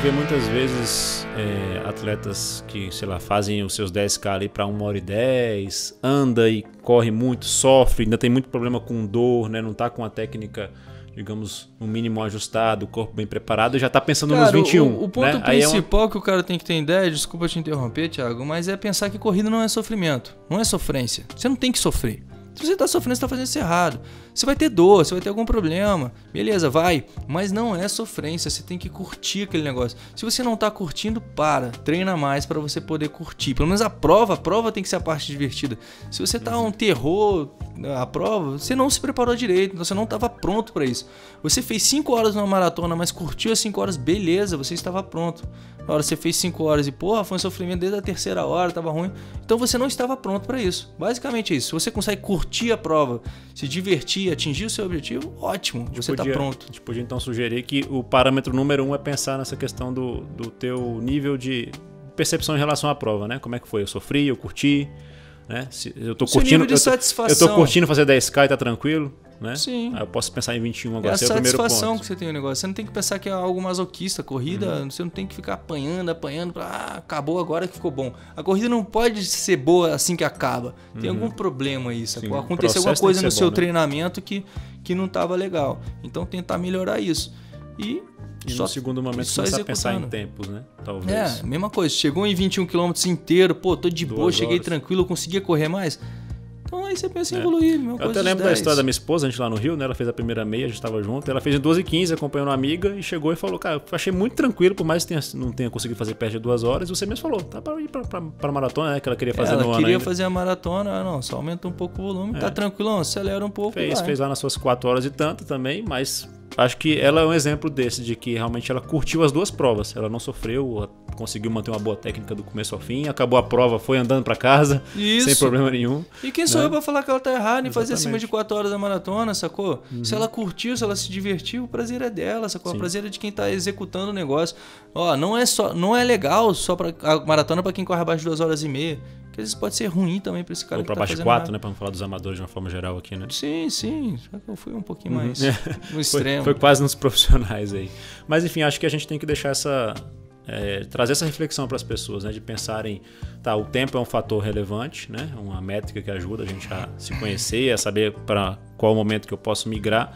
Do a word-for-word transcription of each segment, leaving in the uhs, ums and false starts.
vê muitas vezes é, atletas que, sei lá, fazem os seus dez K ali para uma hora e dez, anda e corre muito, sofre, ainda tem muito problema com dor, né? Não tá com a técnica, digamos, no mínimo ajustado, o corpo bem preparado, e já tá pensando cara, nos vinte e um. O, o ponto né? principal é uma... que o cara tem que ter ideia, desculpa te interromper, Thiago, mas é pensar que corrida não é sofrimento, não é sofrência. Você não tem que sofrer. Se você tá sofrendo, você tá fazendo isso errado. Você vai ter dor, você vai ter algum problema. Beleza, vai. Mas não é sofrência, você tem que curtir aquele negócio. Se você não tá curtindo, para. Treina mais para você poder curtir. Pelo menos a prova, a prova tem que ser a parte divertida. Se você tá um terror, a prova, você não se preparou direito, então você não estava pronto para isso. Você fez cinco horas numa maratona, mas curtiu as cinco horas, beleza, você estava pronto. Na hora você fez cinco horas e, porra, foi um sofrimento desde a terceira hora, tava ruim. Então você não estava pronto para isso. Basicamente é isso. Se você consegue curtir a prova, se divertir, atingir o seu objetivo, ótimo, você está pronto. A gente podia então sugerir que o parâmetro número um é pensar nessa questão do, do teu nível de percepção em relação à prova, né? Como é que foi? Eu sofri, eu curti, né? Se eu tô Seu curtindo, nível de eu tô, satisfação. eu tô curtindo fazer dez K e tá tranquilo, né? Sim. Aí eu posso pensar em vinte e um agora, É a esse é o primeiro satisfação ponto. que você tem no negócio. Você não tem que pensar que é algo masoquista. Corrida, uhum. Você não tem que ficar apanhando, apanhando pra, ah, acabou agora que ficou bom. A corrida não pode ser boa assim que acaba. Tem uhum. algum problema aí, sacou? Aconteceu alguma coisa no seu bom, né? treinamento que, que não estava legal. Então tentar melhorar isso. E, e só, no segundo momento só começar executando. a pensar em tempos, né? Talvez. É, mesma coisa. Chegou em vinte e um quilômetros inteiro, pô, tô de Duas boa, cheguei horas. tranquilo, conseguia correr mais. Então aí você pensa em É. evoluir. Mesma Eu coisa até lembro da dez. história da minha esposa, a gente lá no Rio, né? Ela fez a primeira meia, a gente estava junto. Ela fez em doze e quinze, acompanhando uma amiga e chegou e falou: cara, eu achei muito tranquilo, por mais que tenha, não tenha conseguido fazer perto de duas horas. Você mesmo falou: tá para ir para a maratona, né? Que ela queria fazer é, no ela ano queria ainda. fazer a maratona, não, só aumenta um pouco o volume, É. tá tranquilão, acelera um pouco. Fez, vai. fez lá nas suas quatro horas e tanto também, mas acho que ela é um exemplo desse, de que realmente ela curtiu as duas provas. Ela não sofreu, conseguiu manter uma boa técnica do começo ao fim, acabou a prova, foi andando para casa, Isso. sem problema nenhum. E quem sou né? eu pra falar que ela tá errada em fazer Exatamente. acima de quatro horas da maratona, sacou? Uhum. Se ela curtiu, se ela se divertiu, o prazer é dela, sacou? Sim. O prazer é de quem tá executando o negócio. Ó, não é, só, não é legal só pra, a maratona pra quem corre abaixo de duas horas e meia. Porque às vezes pode ser ruim também pra esse cara Ou que para tá baixo de fazendo quatro, nada. né? Para não falar dos amadores de uma forma geral aqui, né? Sim, sim. Só que eu fui um pouquinho mais Uhum. no extremo. Foi, foi quase nos profissionais aí. Mas enfim, acho que a gente tem que deixar essa... É, trazer essa reflexão para as pessoas, né? De pensarem, tá, o tempo é um fator relevante, né? Uma métrica que ajuda a gente a se conhecer, a saber para qual momento que eu posso migrar,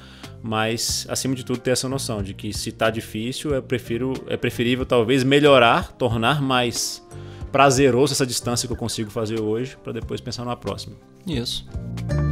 mas acima de tudo ter essa noção de que se tá difícil, eu prefiro, é preferível talvez melhorar, tornar mais prazeroso essa distância que eu consigo fazer hoje para depois pensar na próxima. Isso.